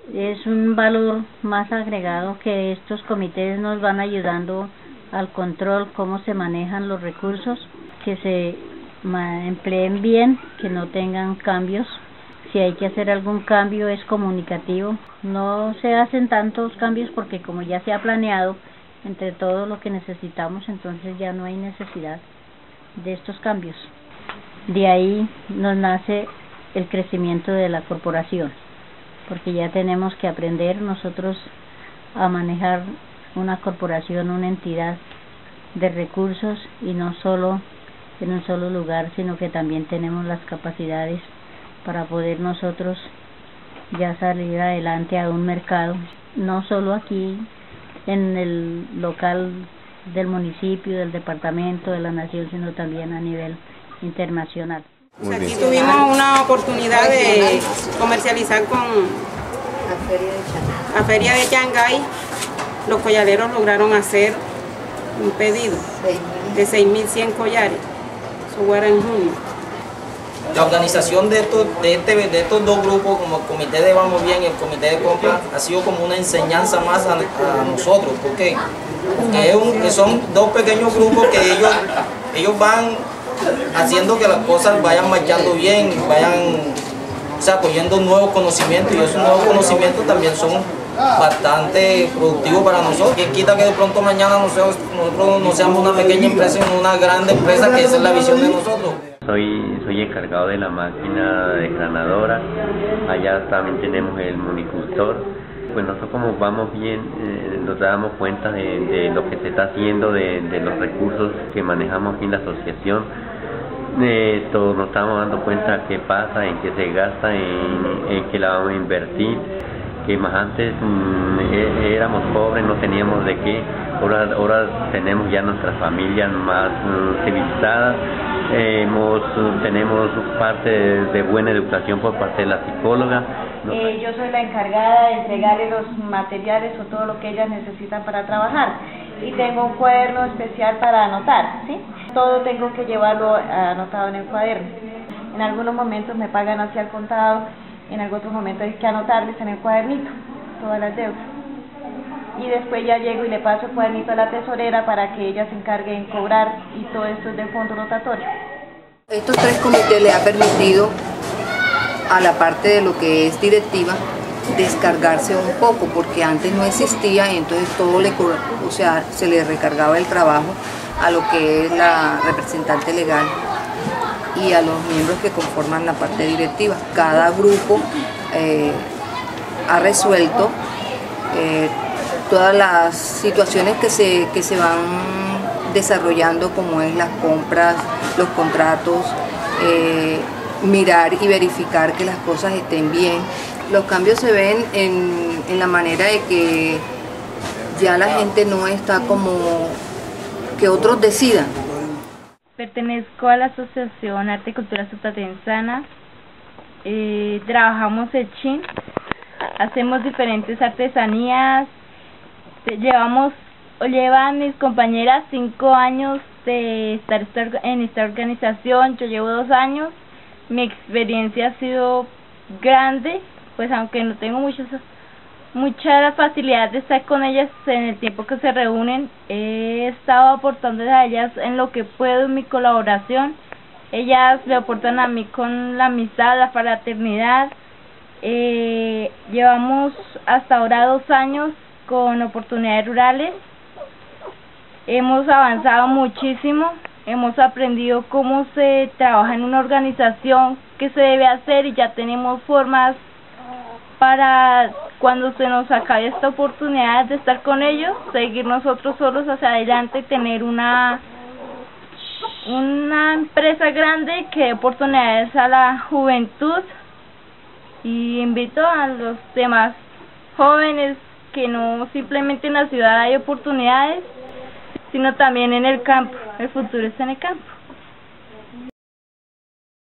Es un valor más agregado que estos comités nos van ayudando al control, cómo se manejan los recursos, que se empleen bien, que no tengan cambios. Si hay que hacer algún cambio es comunicativo. No se hacen tantos cambios porque como ya se ha planeado entre todo lo que necesitamos, entonces ya no hay necesidad de estos cambios. De ahí nos nace el crecimiento de la corporación, porque ya tenemos que aprender nosotros a manejar una corporación, una entidad de recursos, y no solo en un solo lugar, sino que también tenemos las capacidades para poder nosotros ya salir adelante a un mercado, no solo aquí en el local del municipio, del departamento, de la nación, sino también a nivel internacional. Aquí tuvimos una oportunidad de comercializar con la Feria de Shanghái. Los colladeros lograron hacer un pedido de 6.100 collares. Eso era en junio. La organización de estos dos grupos, como el Comité de Vamos Bien y el Comité de Compra, ha sido como una enseñanza más a nosotros. ¿Por qué? Porque son dos pequeños grupos que ellos van haciendo que las cosas vayan marchando bien, vayan cogiendo nuevos conocimientos, y esos nuevos conocimientos también son bastante productivos para nosotros. Quien quita que de pronto mañana nosotros no seamos una pequeña empresa, sino una gran empresa, que esa es la visión de nosotros. Soy encargado de la máquina desgranadora. Allá también tenemos el monicultor. Pues nosotros, como vamos bien, nos damos cuenta de lo que se está haciendo, de los recursos que manejamos aquí en la asociación. Todos nos estamos dando cuenta qué pasa, en qué se gasta, en qué la vamos a invertir. Que más antes éramos pobres, no teníamos de qué. Ahora tenemos ya nuestras familias más civilizadas. Tenemos parte de buena educación por parte de la psicóloga. Yo soy la encargada de entregarle los materiales o todo lo que ellas necesitan para trabajar, y tengo un cuaderno especial para anotar, ¿sí? Todo tengo que llevarlo anotado en el cuaderno. En algunos momentos me pagan hacia el contado, en otros momentos hay que anotarles en el cuadernito todas las deudas. Y después ya llego y le paso el cuadernito a la tesorera para que ella se encargue en cobrar, y todo esto es del fondo rotatorio. Estos tres comités le ha permitido a la parte de lo que es directiva descargarse un poco, porque antes no existía, y entonces todo se le recargaba el trabajo a lo que es la representante legal y a los miembros que conforman la parte directiva. Cada grupo ha resuelto todas las situaciones que se van desarrollando, como es las compras, los contratos, mirar y verificar que las cosas estén bien. Los cambios se ven en la manera de que ya la gente no está como que otros decidan. Pertenezco a la Asociación Arte y Cultura Sotaterrana. Trabajamos el chin, hacemos diferentes artesanías. Llevan mis compañeras 5 años de estar en esta organización, yo llevo 2 años. Mi experiencia ha sido grande, pues aunque no tengo mucha facilidad de estar con ellas en el tiempo que se reúnen, he estado aportando a ellas en lo que puedo, en mi colaboración. Ellas me aportan a mí con la amistad, la fraternidad. Llevamos hasta ahora 2 años con oportunidades rurales. Hemos avanzado muchísimo, hemos aprendido cómo se trabaja en una organización, qué se debe hacer, y ya tenemos formas para cuando se nos acabe esta oportunidad de estar con ellos, seguir nosotros solos hacia adelante y tener una empresa grande que dé oportunidades a la juventud. Y invito a los demás jóvenes que no simplemente en la ciudad hay oportunidades, sino también en el campo. El futuro está en el campo.